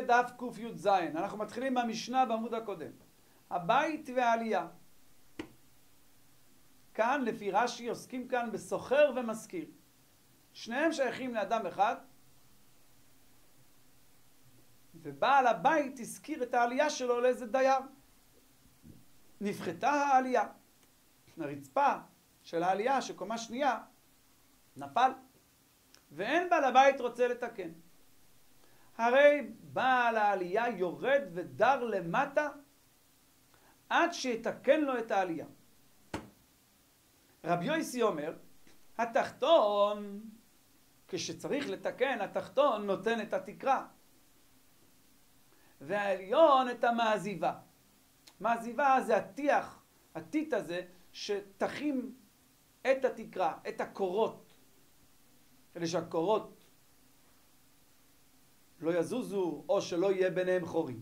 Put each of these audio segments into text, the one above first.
דף ק"ז. אנחנו מתחילים במשנה בעמוד הקודם. הבית והעלייה. כאן לפי רש"י עוסקים כאן בסוחר ומשכיר. שניהם שייכים לאדם אחד, ובעל הבית הזכיר את העלייה שלו לאיזה דייר. נפחתה העלייה. הרצפה של העלייה שקומה שנייה נפל, ואין בעל הבית רוצה לתקן. הרי בעל העלייה יורד ודר למטה עד שיתקן לו את העלייה. רבי יוסי אומר, התחתון, כשצריך לתקן, התחתון נותן את התקרה, והעליון את המעזיבה. מעזיבה זה הטיח, הטיט הזה, שתחים את התקרה, את הקורות, כדי שהקורות לא יזוזו או שלא יהיה ביניהם חורים.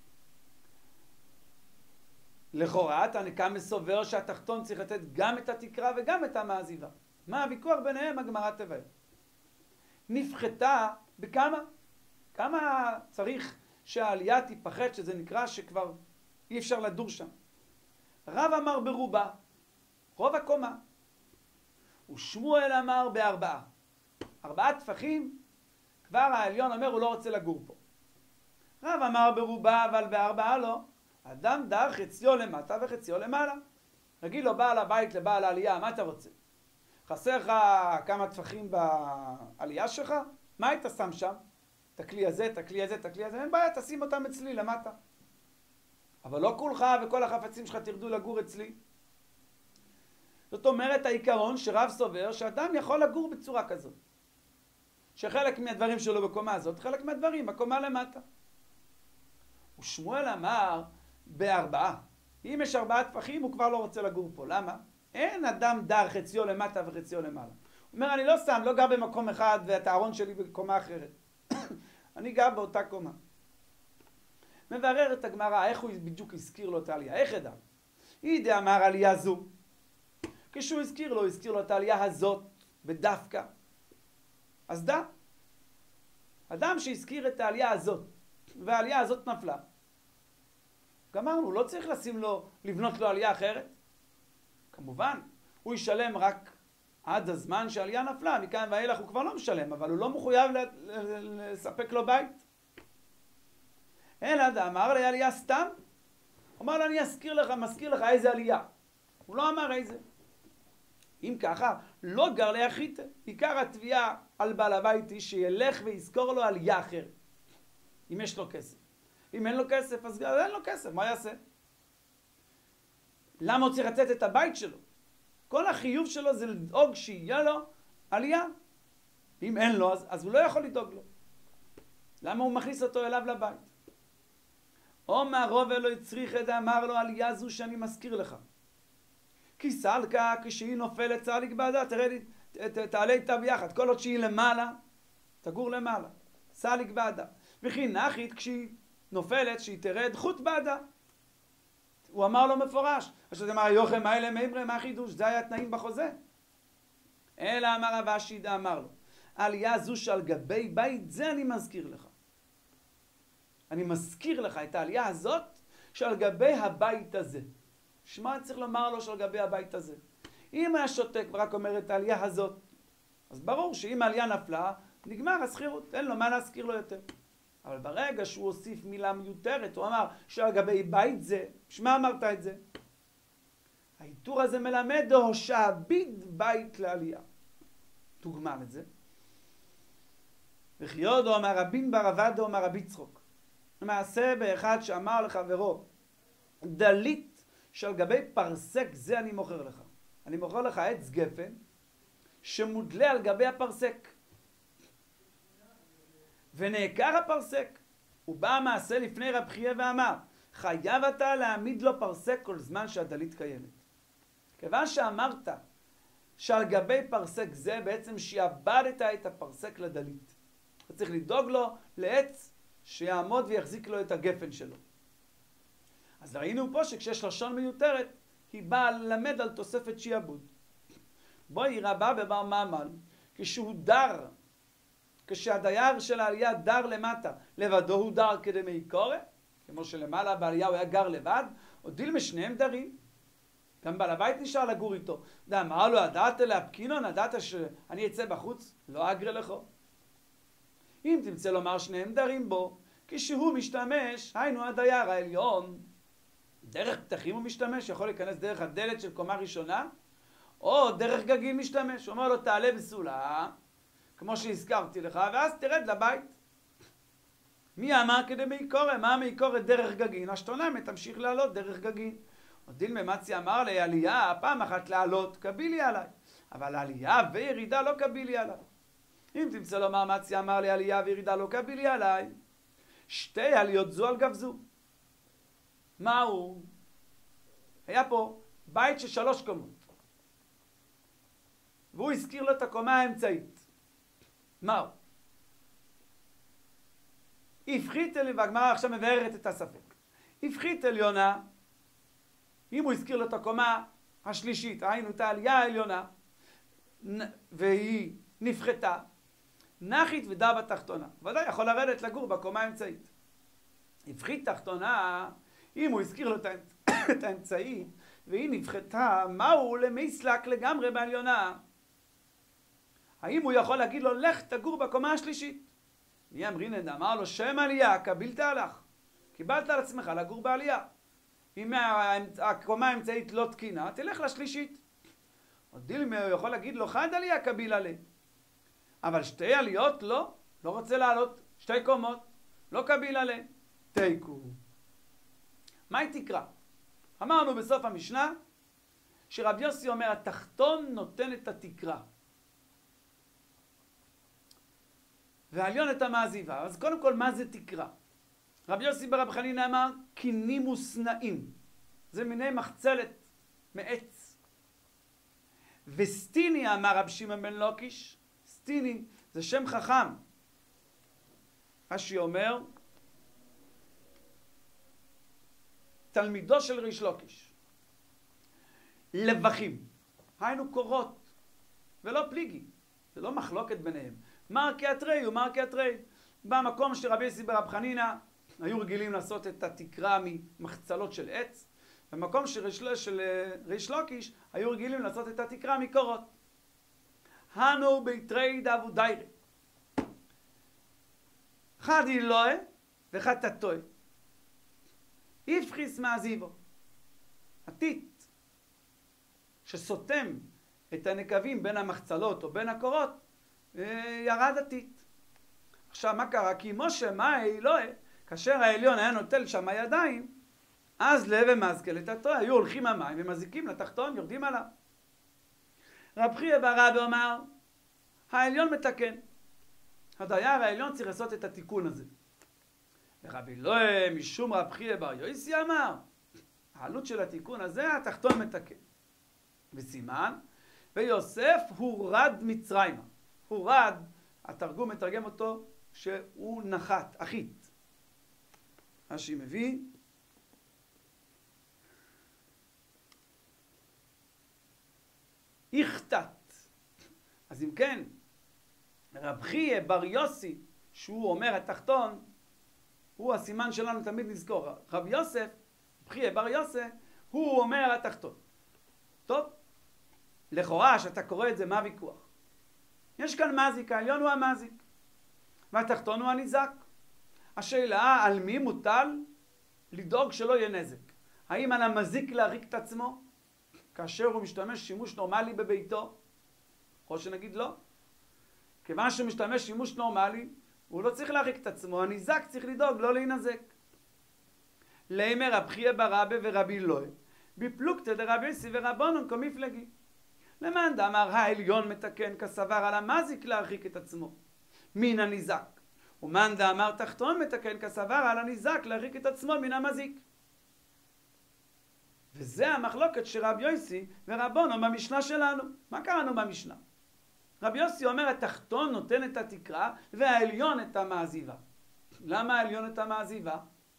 לכאורה תנא מסובר שהתחתון צריך לתת גם את התקרה וגם את המעזיבה. מה הוויכוח ביניהם? הגמרא תבאר. נפחתה בכמה? כמה צריך שהעלייה תיפחת, שזה נקרא שכבר אי אפשר לדור שם? רב אמר ברובה, רוב הקומה. ושמואל אמר בארבעה. 4 טפחים, כבר העליון אומר הוא לא רוצה לגור פה. רב אמר ברובה, אבל ב4 לא. אדם דר חציו למטה וחציו למעלה. נגיד לו בעל הבית לבעל העלייה, מה אתה רוצה? חסר לך כמה טפחים בעלייה שלך? מה היית שם שם? את הכלי הזה, את הכלי הזה, את הכלי הזה, אין בעיה, תשים אותם אצלי למטה. אבל לא כולך וכל החפצים שלך תרדו לגור אצלי. זאת אומרת, העיקרון שרב סובר שאדם יכול לגור בצורה כזאת. שחלק מהדברים שלו בקומה הזאת, חלק מהדברים בקומה למטה. ושמואל אמר ב4. אם יש 4 טפחים, הוא כבר לא רוצה לגור פה. למה? אין אדם דר חציו למטה וחציו למעלה. הוא אומר, אני לא גר במקום אחד ואת הארון שלי בקומה אחרת. אני גר באותה קומה. מברר את הגמרא, איך הוא בדיוק הזכיר לו את העלייה? איך ידע? ידע אמר עלייה זו. כשהוא הזכיר לו את העלייה הזאת בדווקא. אז דע. אדם שהזכיר את העלייה הזאת, והעלייה הזאת נפלה. גמרנו, לא צריך לבנות לו עלייה אחרת. כמובן, הוא ישלם רק עד הזמן שהעלייה נפלה, מכאן ואילך הוא כבר לא משלם, אבל הוא לא מחויב לספק לו בית. אלא אמר לי עלייה סתם, הוא אמר לו אני מזכיר לך איזה עלייה. הוא לא אמר איזה. אם ככה, לא גר ליחיד. עיקר התביעה על בעל הבית היא שילך ויזכור לו עלייה אחרת. אם יש לו כסף. אם אין לו כסף, אז אין לו כסף, מה יעשה? למה הוא צריך לתת את הבית שלו? כל החיוב שלו זה לדאוג שיהיה לו עלייה. אם אין לו, אז הוא לא יכול לדאוג לו. למה הוא מכניס אותו אליו לבית? אומר רוב אלוהי צריך את אמר לו עלייה זו שאני מזכיר לך. כי סלקה כשהיא נופלת צליק בעדה, תעלה איתה ביחד. כל עוד שהיא למעלה, תגור למעלה. צליק בעדה. וכי נחית כשהיא נופלת, שהיא תרד חוט בעדה. הוא אמר לו מפורש. עכשיו זה אמר יוחם האלה מימרה, מה חידוש? זה היה התנאים בחוזה. אלא אמר רב אשי אמר לו, עלייה זו שעל גבי בית זה אני מזכיר לך. אני מזכיר לך את העלייה הזאת שעל גבי הבית הזה. שמה צריך לומר לו שעל גבי הבית הזה? אם היה שותק ורק אומר את העלייה הזאת, אז ברור שאם העלייה נפלה, נגמר הסחירות, אין לו מה להזכיר לו יותר. אבל ברגע שהוא הוסיף מילה מיותרת, הוא אמר שעל גבי בית זה, שמה אמרת את זה? העיטור הזה מלמד שהביד בית לעלייה. דוגמה לזה. וחיודו אמר רבין בר עבדו אמר רבי צחוק. למעשה באחד שאמר לחברו, דלית שעל גבי פרסק זה אני מוכר לך. אני מוכר לך עץ גפן שמודלה על גבי הפרסק. ונעקר הפרסק. הוא בא המעשה לפני רב חייא ואמר, חייב אתה להעמיד לו פרסק כל זמן שהדלית קיימת. כיוון שאמרת שעל גבי פרסק זה בעצם שיעבדת את הפרסק לדלית. אתה צריך לדאוג לו לעץ שיעמוד ויחזיק לו את הגפן שלו. אז ראינו פה שכשיש לשון מיותרת, היא באה ללמד על תוספת שיעבוד. בואי רבה בבר ממל, כשהוא דר כשהדייר של העלייה דר למטה, לבדו הוא דר כדמי קורא, כמו שלמעלה בעלייה הוא היה גר לבד, או דילמה שניהם דרים. גם בעל הבית נשאר לגור איתו. אמר לו, הדעת להפקינון, הדעת שאני אצא בחוץ? לא אגרה לכו. אם תמצא לומר שניהם דרים בו, כשהוא משתמש, היינו הדייר העליון, דרך פתחים הוא משתמש, יכול להיכנס דרך הדלת של קומה ראשונה, או דרך גגים משתמש. הוא אומר לו, תעלה בסולה, כמו שהזכרתי לך, ואז תרד לבית. מי אמר כדי מיקורא? מה מיקורא דרך גגין? השתונמת, תמשיך לעלות דרך גגין. דין ממצי אמר לי, עלייה, פעם אחת לעלות, קבילי עליי. אבל עלייה וירידה לא קבילי עליי. אם תמצא לומר מצי אמר לי, עלייה וירידה לא קבילי עליי, שתי עליות זו על גב זו. מהו? היה פה בית של 3 קומות. והוא הזכיר לו את הקומה האמצעית. מהו? הפחית עליונה, והגמרא עכשיו מבארת את הספק. הפחית עליונה, אם הוא הזכיר לו את הקומה השלישית, ראינו את העלייה העליונה, והיא נפחתה, נחית ודה בתחתונה. ודאי יכול לרדת לגור בקומה האמצעית. הפחית תחתונה, אם הוא הזכיר לו את האמצעית, והיא נפחתה, מהו למסלק לגמרי בעליונה? האם הוא יכול להגיד לו, לך תגור בקומה השלישית? מי אמרינן אמר לו, שם עלייה, קבילת הלך. קיבלת על עצמך לגור בעלייה. אם הקומה האמצעית לא תקינה, תלך לשלישית. עוד דילמה הוא יכול להגיד לו, חד עלייה קביל עליה. אבל 2 עליות לא, לא רוצה לעלות. 2 קומות, לא קביל עליה. תיקו. מהי תקרא? אמרנו בסוף המשנה, שרב יוסי אומר, התחתון נותן את התקרא. והעליון את המעזיבה. אז קודם כל, מה זה תקרא? רב יוסי ברב חנינא אמר, קינימוס נאים. זה מיני מחצלת מעץ. וסטיני אמר רב שמעון בן לוקיש, סטיני זה שם חכם. רש"י אומר, תלמידו של ריש לוקיש. לבכים. היינו קורות, ולא פליגי. זה לא מחלוקת ביניהם. מרקי אתרי ומרקי אתרי. במקום שרבי יוסי ברב חנינא היו רגילים לעשות את התקרה ממחצלות של עץ, במקום של ריש לוקיש היו רגילים לעשות את התקרה מקורות. הנו ביתרי דאבו דיירי. חד אילוה וחד תתוי. איפחיס מעזיבו. הטיט שסותם את הנקבים בין המחצלות או בין הקורות, ירד הטיט. עכשיו מה קרה? כי משה מה אילוה, כאשר העליון היה נוטל שם הידיים, אז לב ומזכל את התוי, היו הולכים המים ומזיקים לתחתון, יורדים עליו. רב חייא בר רבא אמר, העליון מתקן. הדייר העליון צריך לעשות את התיקון הזה. ורבי אלוהי משום רב חייא בר יוסי אמר, העלות של התיקון הזה, התחתון מתקן. וסימן, ויוסף הורד מצרימה. הורד, התרגום מתרגם אותו, שהוא נחת, אחית. רש"י מביא, יחטט. אז אם כן, רב חייא בר יוסי, שהוא אומר התחתון, הוא הסימן שלנו תמיד נזכור. רב יוסף, רב חייא בר יוסי, הוא אומר התחתון. טוב, לכאורה שאתה קורא את זה, מה הוויכוח? יש כאן מזיק, העליון הוא המזיק, והתחתון הוא הניזק. השאלה, על מי מוטל לדאוג שלא יהיה נזק? האם על המזיק להריק את עצמו, כאשר הוא משתמש שימוש נורמלי בביתו? או שנגיד לא. כיוון שהוא משתמש שימוש נורמלי, הוא לא צריך להריק את עצמו, הניזק צריך לדאוג לא להינזק. לימר רב חייא בר רבא ורבי אלוהי, בפלוגתא דרבי יוסי ורבונן כמפלגי. למאן דאמר העליון מתקן כסבר על המזיק להרחיק את עצמו מן הניזק, ומאן דאמר תחתון מתקן כסבר על הניזק להרחיק את עצמו מן המזיק. וזה המחלוקת של רבי יוסי ורבונן במשנה שלנו. מה קראנו במשנה? רבי יוסי אומר התחתון נותן את התקרה והעליון את המעזיבה. למה העליון את המעזיבה?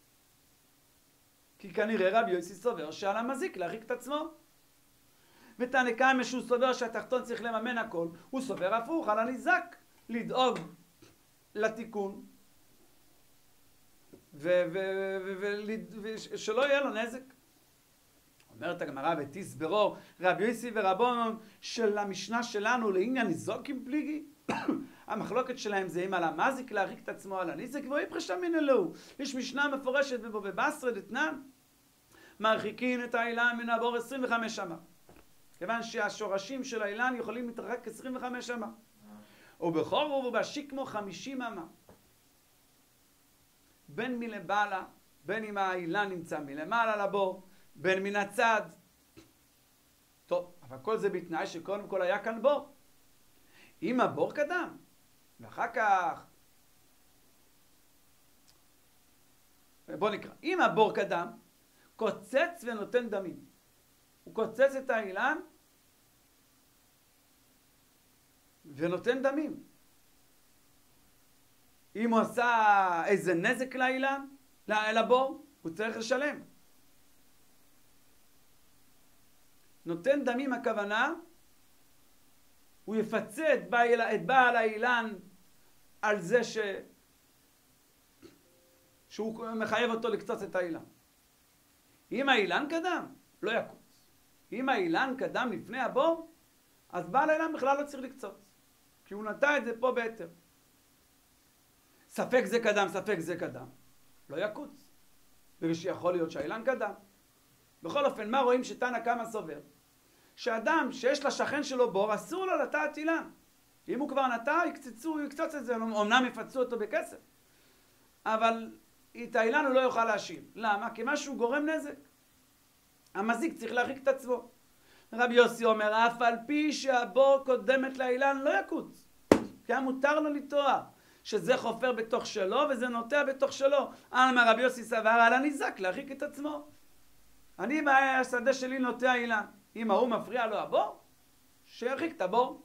כי כנראה רבי יוסי סובר שעל המזיק להרחיק את עצמו. ותנא קמא שהוא סובר שהתחתון צריך לממן הכל, הוא סובר הפוך, על הניזק לדאוג לתיקון, ושלא יהיה לו נזק. אומרת הגמרא ותסברו רבי יוסי ורבונון של המשנה שלנו לעניין ניזוקים פליגי. המחלוקת שלהם זה אם על המזיק להריק את עצמו על הניזק, ואי פרשה מן אלוהו. יש משנה מפורשת בבבסרה דתנן, מרחיקין את האילן מן הבור 25 שמה. כיוון שהשורשים של האילן יכולים להתרחק 25 שמה. ובחורוב ובשיקמו 50 אמה. בין מלמעלה, בין אם האילן נמצא מלמעלה לבור, בין מן הצד. טוב, אבל כל זה בתנאי שקודם כל היה כאן בור. אם הבור קדם, ואחר כך, בוא נקרא, אם הבור קדם, קוצץ ונותן דמים. הוא קוצץ את האילן ונותן דמים. אם הוא עשה איזה נזק לאילן, לבור, הוא צריך לשלם. נותן דמים הכוונה, הוא יפצה את בעל האילן על זה שהוא מחייב אותו לקצוץ את האילן. אם האילן קדם, לא יקוץ. אם האילן קדם לפני הבור, אז בעל האילן בכלל לא צריך לקצוץ. כי הוא נטע את זה פה בהיתר. ספק זה קדם, ספק זה קדם. לא יקוץ. בגלל שיכול להיות שהאילן קדם. בכל אופן, מה רואים שתנא קמא סובר? שאדם שיש לשכן שלו בור, אסור לו לטעת אילן. אם הוא כבר נטע, יקצוץ את זה. אמנם יפצו אותו בכסף. אבל את האילן הוא לא יוכל להשאיר. למה? כי משהו גורם נזק. המזיק צריך להרחיק את עצמו. רבי יוסי אומר, אף על פי שהבור קודמת לאילן לא יקוץ. כי היה מותר לו לטוע. שזה חופר בתוך שלו וזה נוטע בתוך שלו. אלמה רבי יוסי סבר על הניזק להרחיק את עצמו. אני בשדה שלי נוטע אילן. אם ההוא מפריע לו הבור, שירחיק את הבור.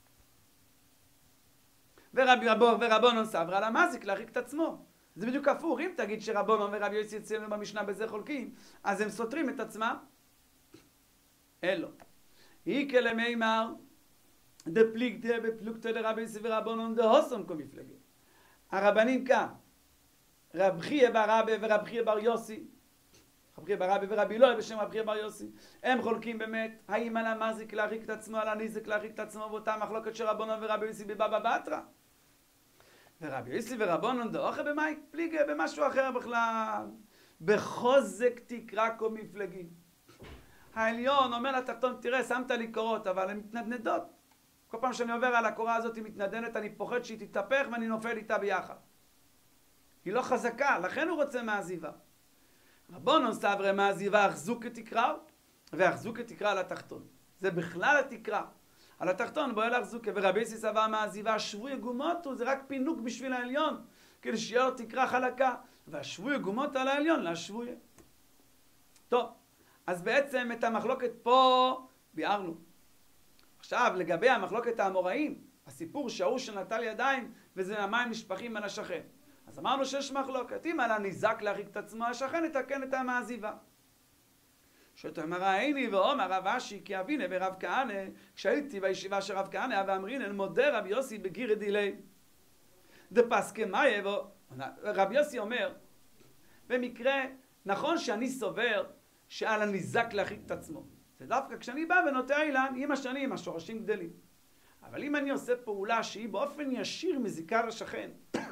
ורבונון סבר על המזיק להרחיק את עצמו. זה בדיוק הפוך. אם תגיד שרבונון ורבי יוסי אצלנו במשנה בזה חולקים, אז הם סותרים את עצמם. אלו. איקה למימר דפליגתא בפלוגתא דרבי יוסי ורבונון דהוסון כמפלגה. הרבנים כאן, רב חייא בר אבא ורב חייא בר יוסי, רב חייא בר אבא ורבי אלוהי בשם רב חייא בר יוסי, הם חולקים באמת, האם על המזיק להרחיק את עצמו, על הניזק להרחיק את עצמו, ואותה מחלוקת של רבונון ורבי יוסי בבבא בתרא. ורבי יוסי ורבונון דאוכה במאי פליגה, במשהו אחר בכלל. בחוזק תקרא כמפלגים. העליון אומר לתחתון, תראה, שמת לי קורות, אבל הן מתנדנדות. כל פעם שאני עובר על הקורה הזאת היא מתנדנת, אני פוחד שהיא תתהפך ואני נופל איתה ביחד. היא לא חזקה, לכן הוא רוצה מעזיבה. רבונון סברי מעזיבה, אחזוק תקרא, ואחזוק תקרא על התחתון. זה בכלל התקרא. על התחתון בואי לאחזוק, ורבי יוסי סבר מעזיבה, שבוי גומותו, זה רק פינוק בשביל העליון, כדי שיהיה לו תקרא חלקה, והשבוי גומות על העליון להשבוי. טוב, אז בעצם את המחלוקת פה ביארנו. עכשיו, לגבי המחלוקת האמוראים, הסיפור שההוא שנטל ידיים, וזה המים נשפכים על השכן. אז אמרנו שיש מחלוקת. אם על הניזק להרחיק את עצמו, השכן יתקן את המעזיבה. שתאמר העיני ואומר רב אשי כי אבינה ורב כהנא, כשהייתי בישיבה של רב כהנא ואמרינן מודה רב יוסי בגירא דילי. דפסקי מאי רב יוסי אומר, במקרה, נכון שאני סובר שעל הניזק להרחיק את עצמו. זה דווקא כשאני בא ונוטע אילן, עם השנים, השורשים גדלים. אבל אם אני עושה פעולה שהיא באופן ישיר מזיקה לשכן,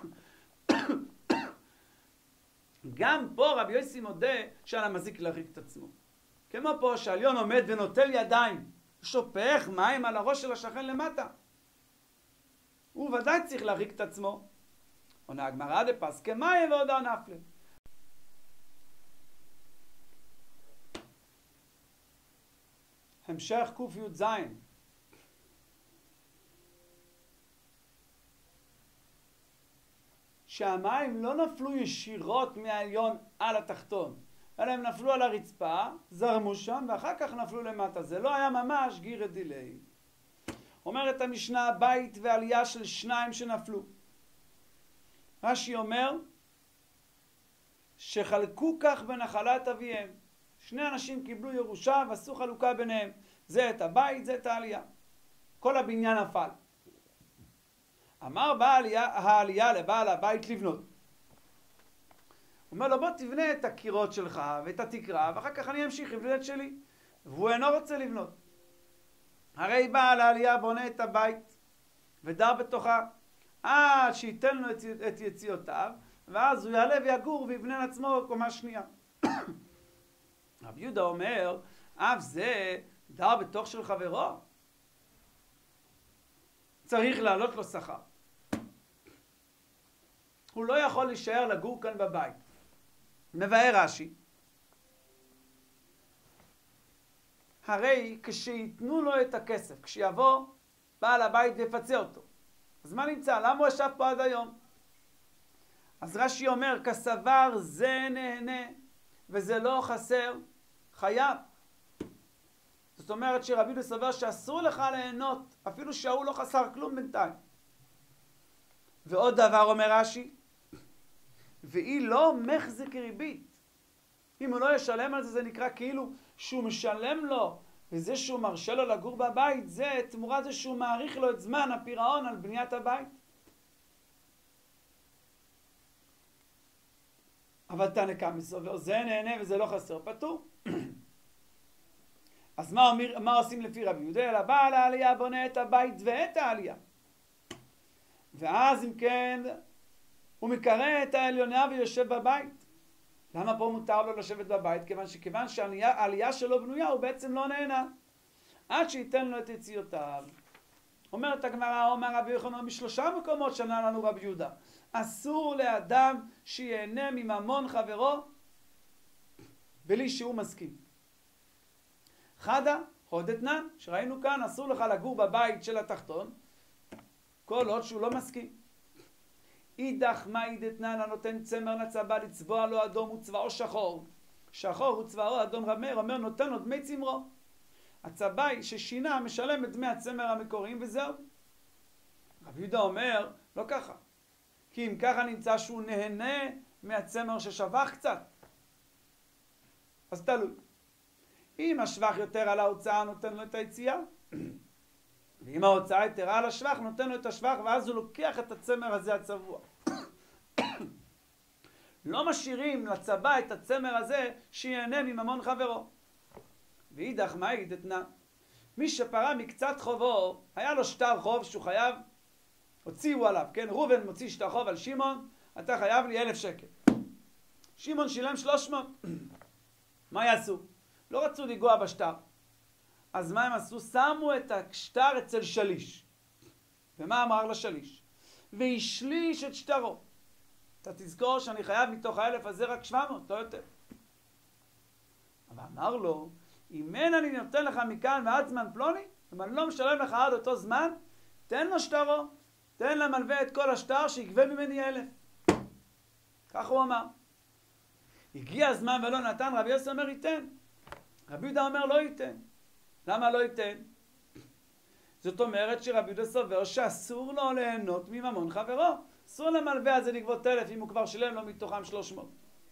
גם פה רבי יוסי מודה שעל המזיק להרחיק את עצמו. כמו פה שהעליון עומד ונוטל ידיים, שופך מים על הראש של השכן למטה. הוא ודאי צריך להרחיק את עצמו. עונה הגמרא דפסקי מאי ועודה נפלה. המשך ק"ז. שהמים לא נפלו ישירות מהעליון על התחתון, אלא הם נפלו על הרצפה, זרמו שם, ואחר כך נפלו למטה. זה לא היה ממש גירא דילי. אומרת המשנה, בית ועלייה של שניים שנפלו. רש"י אומר, שחלקו כך בנחלת אביהם. שני אנשים קיבלו ירושה ועשו חלוקה ביניהם. זה את הבית, זה את העלייה. כל הבניין נפל. אמר בעל העלייה לבעל הבית לבנות. הוא אומר לו, בוא תבנה את הקירות שלך ואת התקרה, ואחר כך אני אמשיך לבנות את שלי. והוא אינו רוצה לבנות. הרי בעל העלייה בונה את הבית ודר בתוכה, עד שייתן לו את יציאותיו, ואז הוא יעלה ויגור ויבנה לעצמו קומה שנייה. רבי יהודה אומר, אף זה דר בתוך של חברו, צריך לעלות לו שכר. הוא לא יכול להישאר לגור כאן בבית. מבאר רש"י, הרי כשיתנו לו את הכסף, כשיבוא בעל הבית ויפצה אותו, אז מה נמצא? למה הוא ישב פה עד היום? אז רש"י אומר, כסבר זה נהנה וזה לא חסר, חייב. זאת אומרת שרבי יהודה סובר שאסור לך ליהנות, אפילו שההוא לא חסר כלום בינתיים. ועוד דבר אומר רש"י, והיא לא מחזיק ריבית. אם הוא לא ישלם על זה, זה נקרא כאילו שהוא משלם לו, וזה שהוא מרשה לו לגור בבית, זה תמורה זה שהוא מעריך לו את זמן הפירעון על בניית הבית. אבל תנא קמא סובר, זה נהנה וזה לא חסר, פטור. אז מה עושים לפי רבי יהודה? אלא בעל העלייה בונה את הבית ואת העלייה. ואז אם כן, הוא מקרא את העליונה ויושב בבית. למה פה מותר לו לשבת בבית? כיוון שהעלייה שלו בנויה, הוא בעצם לא נהנה. עד שייתן לו את יציאותיו. אומרת הגמרא, אומר רבי יוחנן, בשלושה מקומות שנה לנו רבי יהודה. אסור לאדם שיהנה מממון חברו, בלי שהוא מסכים. חדה, הוד אתנן, שראינו כאן, אסור לך לגור בבית של התחתון, כל עוד שהוא לא מסכים. אידך מאי דתנן הנותן צמר לצבא לצבוע לו אדום וצבעו שחור. שחור וצבעו אדום רמר, אומר נותן לו דמי צמרו. הצבאי ששינה משלם את דמי הצמר המקוריים וזהו. רבי יהודה אומר, לא ככה. כי אם ככה נמצא שהוא נהנה מהצמר ששבח קצת. אז תלוי. אם השבח יותר על ההוצאה נותן לו את היציאה, ואם ההוצאה יתרה על השבח נותן לו את השבח, ואז הוא לוקח את הצמר הזה הצבוע. לא משאירים לצבא את הצמר הזה שיהנה מממון חברו. ואידך מאי דתנן, מי שפרע מקצת חובו, היה לו שטר חוב שהוא חייב, הוציאו עליו, כן? ראובן מוציא שטר חוב על שמעון, אתה חייב לי 1,000 שקל. שמעון שילם 300. מה יעשו? לא רצו לגוע בשטר. אז מה הם עשו? שמו את השטר אצל שליש. ומה אמר לשליש? והשליש את שטרו. אתה תזכור שאני חייב מתוך 1,000 הזה רק 700, לא יותר. אבל אמר לו, אם אין אני נותן לך מכאן ועד זמן פלוני, אם אני לא משלם לך עד אותו זמן, תן לו שטרו. תן למלווה את כל השטר שיגבה ממני 1,000. כך הוא אמר. הגיע הזמן ולא נתן, רבי יוסי אומר ייתן. רבי יהודה אומר לא ייתן. למה לא ייתן? זאת אומרת שרבי יהודה סובר שאסור לו ליהנות מממון חברו. אסור למלווה הזה לגבות 1,000 אם הוא כבר שילם לו מתוכם 300.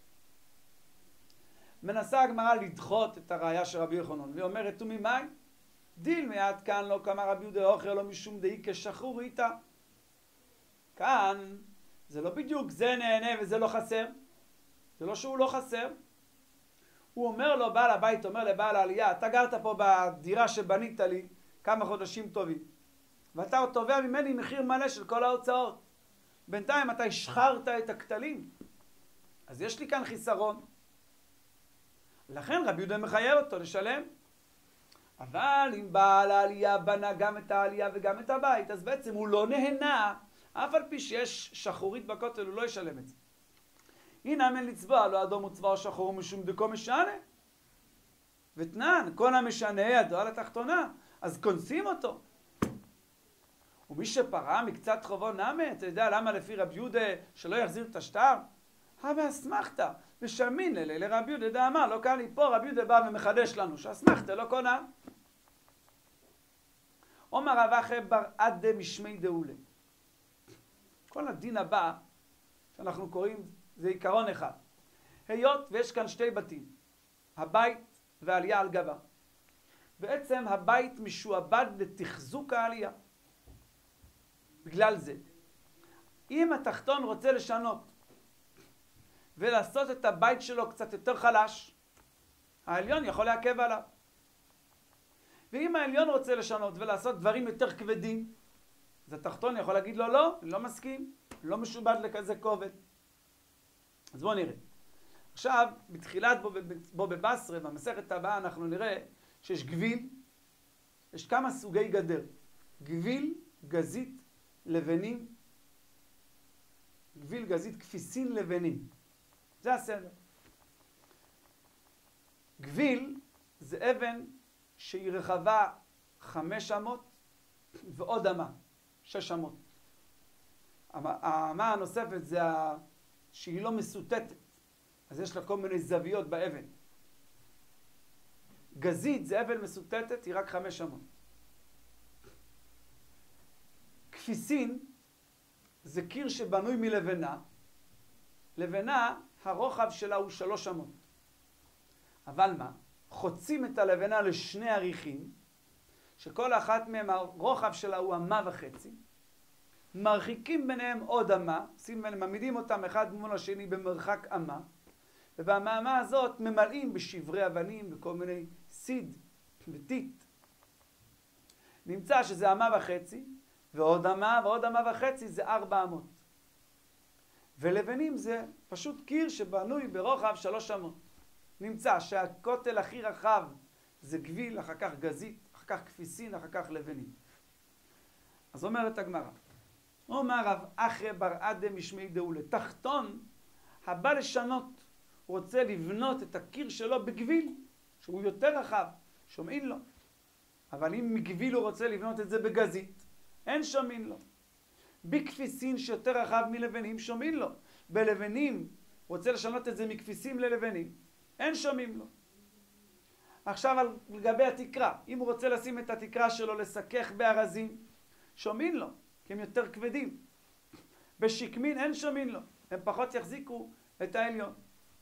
מנסה הגמרא לדחות את הראיה של רבי יוחנן, והיא אומרת, וממאי? דיל מעט כאן לא כמה רבי יהודה אוכל לא משום דאי כשחרור איתה. כאן זה לא בדיוק זה נהנה וזה לא חסר. זה לא שהוא לא חסר. הוא אומר לו, בעל הבית אומר לבעל העלייה, אתה גרת פה בדירה שבנית לי כמה חודשים טובים, ואתה עוד תובע ממני מחיר מלא של כל ההוצאות. בינתיים אתה השחרת את הכתלים, אז יש לי כאן חיסרון. לכן רבי יהודה מחייב אותו לשלם. אבל אם בעל העלייה בנה גם את העלייה וגם את הבית, אז בעצם הוא לא נהנה, אף על פי שיש שחורית בכותל, הוא לא ישלם את זה. הנה אמן לצבוע, לא אדום וצבע שחור משום דקו משנה. ותנן, כל המשנה ידו על התחתונה, אז כונסים אותו. ומי שפרע מקצת חובו נמה, אתה יודע למה לפי רבי יהודה שלא יחזיר את השטר? הווה אסמכתא, ושמין לרבי יהודה דאמר, לא קל לי פה, רבי יהודה בא ומחדש לנו, שאסמכתא לא קונה. אומר רב אחי בר עדה משמי דאולה. כל הדין הבא שאנחנו קוראים זה עיקרון אחד. היות ויש כאן שתי בתים, הבית והעלייה על גבה. בעצם הבית משועבד לתחזוק העלייה. בגלל זה, אם התחתון רוצה לשנות ולעשות את הבית שלו קצת יותר חלש, העליון יכול לעכב עליו. ואם העליון רוצה לשנות ולעשות דברים יותר כבדים, אז התחתון יכול להגיד לו לא, לא מסכים, לא משובד לכזה כובד. אז בואו נראה. עכשיו, בתחילת בו בבשרה, במסכת הבאה, אנחנו נראה שיש גביל, יש כמה סוגי גדר. גביל, גזית, לבנים, גביל, גזית, כפיסין, לבנים. זה הסדר. גביל זה אבן שהיא רחבה 500 ועוד אמה, 600. האמה הנוספת זה שהיא לא מסוטטת, אז יש לה כל מיני זוויות באבן. גזית זה אבן מסוטטת, היא רק 500. כפיסין זה קיר שבנוי מלבנה. לבנה, הרוחב שלה הוא 300. אבל מה? חוצים את הלבנה לשני עריכים, שכל אחת מהם הרוחב שלה הוא 1.5. מרחיקים ביניהם עוד אמה, מעמידים אותם אחד מול השני במרחק אמה, ובאמה הזאת ממלאים בשברי אבנים וכל מיני סיד וטיט. נמצא שזה 1.5, ועוד אמה ועוד 1.5 זה 400. ולבנים זה פשוט קיר שבנוי ברוחב 300. נמצא שהכותל הכי רחב זה גביל, אחר כך גזית, אחר כך כפיסין, אחר כך לבנים. אז אומרת הגמרא, אומר רב אחרי בר אדם משמי דאולה, תחתון הבא לשנות, הוא רוצה לבנות את הקיר שלו בגביל, שהוא יותר רחב, שומעים לו. אבל אם מגביל הוא רוצה לבנות את זה בגזית, אין שומעים לו. בכפיסין שיותר רחב מלבנים, שומעים לו. בלבנים הוא רוצה לשנות את זה מכפיסים ללבנים, אין שומעים לו. עכשיו לגבי התקרה, אם הוא רוצה לשים את התקרה שלו לסכך בארזים, שומעים לו, כי הם יותר כבדים. בשקמין אין שומעים לו, הם פחות יחזיקו את העליון.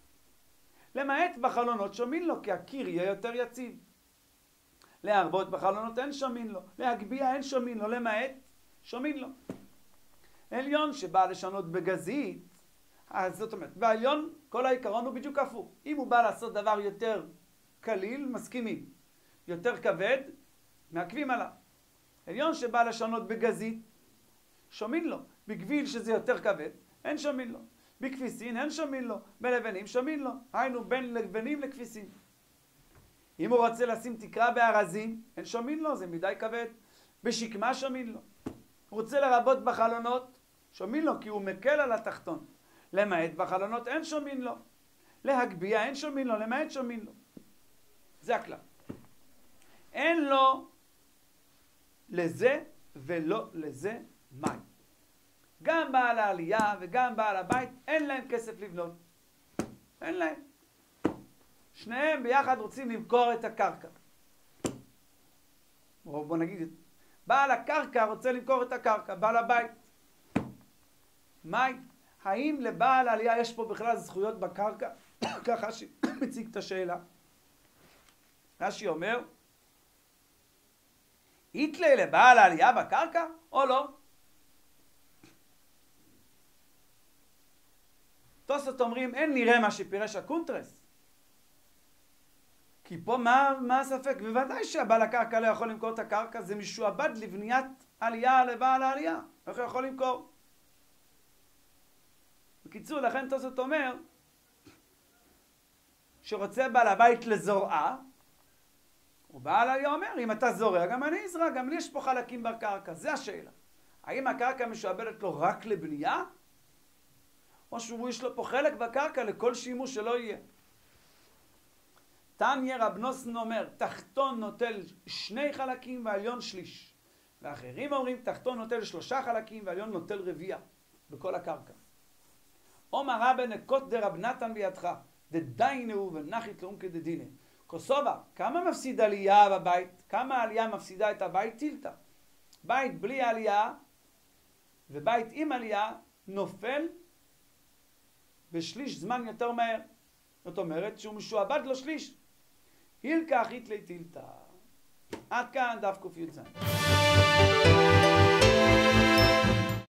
למעט בחלונות שומעים לו, כי הקיר יהיה יותר יציב. להרבות בחלונות אין שומעים לו, להגביה אין שומעים לו, למעט שומעים לו. עליון שבא לשנות בגזית, אז זאת אומרת, בעליון כל העיקרון הוא בדיוק הפוך. אם הוא בא לעשות דבר יותר קליל, מסכימים. יותר כבד, מעכבים עליו. עליון שבא לשנות בגזית, שומעים לו. בגביל שזה יותר כבד, אין שומעים לו. בכפיסין אין שומעים לו. בלבנים שומעים לו. היינו בין לבנים לכפיסין. אם הוא רוצה לשים תקרה בארזים, אין שומעים לו, זה מדי כבד. בשקמה שומעים לו. הוא רוצה לרבות בחלונות, שומעים לו, כי הוא מקל על התחתון. למעט בחלונות אין שומעים לו. להגביה אין שומעים לו, למעט שומעים לו. זה הכלל. אין לו לזה ולא לזה מים. גם בעל העלייה וגם בעל הבית אין להם כסף לבנות. אין להם. שניהם ביחד רוצים למכור את הקרקע. בוא נגיד, בעל הקרקע רוצה למכור את הקרקע, בעל הבית. מים. האם לבעל העלייה יש פה בכלל זכויות בקרקע? ככה מציג את השאלה. רש"י אומר, יתלה לבעל העלייה בקרקע או לא? תוספות אומרים, אין נראה מה שפירש הקונטרס. כי פה מה הספק? בוודאי שהבעל הקרקע לא יכול למכור את הקרקע, זה משועבד לבניית עלייה לבעל העלייה. איך הוא יכול למכור? בקיצור, לכן תוספות אומר, שרוצה בעל הבית לזורעה, ובעל העלייה אומר, אם אתה זורע, גם אני אזרע, גם לי יש פה חלקים בקרקע. זה השאלה. האם הקרקע משועבדת לו רק לבנייה? או שהוא יש לו פה חלק בקרקע לכל שימוש שלא יהיה. תניא רב נוסן אומר, תחתון נוטל 2 חלקים ועליון שליש. ואחרים אומרים, תחתון נוטל 3 חלקים ועליון נוטל רביע בכל הקרקע. אומר רבא נקות דרב נתן בידך, דדיינו ונחית לאום כדדינה. כוסובה, כמה מפסיד עלייה בבית? כמה עלייה מפסידה את הבית? טילתה. בית בלי עלייה ובית עם עלייה נופל בשליש זמן יותר מהר. זאת אומרת שהוא משועבד לו שליש. הילקח יתלי טילתה. עד כאן דף ק"ז.